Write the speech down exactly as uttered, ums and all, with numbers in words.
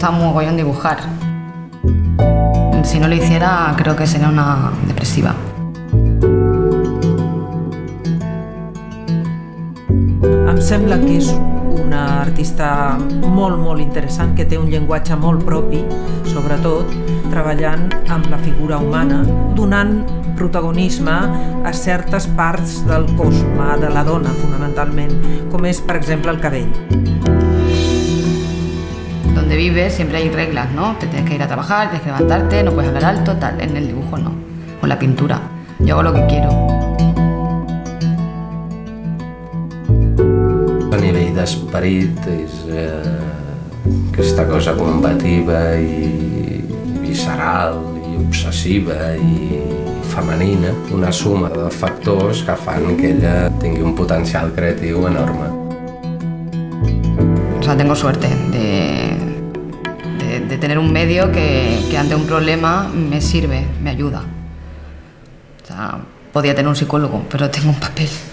gusta un mogollón dibujar. Si no lo hiciera, creo que sería una depresiva. Em sembla que és una artista molt, molt interessant, que té un llenguatge molt propi, sobretot treballant amb la figura humana, donant protagonisme a certes parts del cos humà, de la dona, fonamentalment, com és, per exemple, el cabell. Donde vives siempre hay reglas, ¿no? Te tienes que ir a trabajar, tienes que levantarte, no puedes hablar alto, tal. En el dibujo no, o en la pintura. Yo hago lo que quiero. A nivell d'esperit és eh, aquesta cosa combativa i visceral i obsessiva i femenina, una suma de factors que fan que ella tingui un potencial creatiu enorme. O sea, tengo suerte de, de, de tener un medio que, que ante un problema me sirve, me ayuda. O sea, podía tener un psicólogo, pero tengo un papel.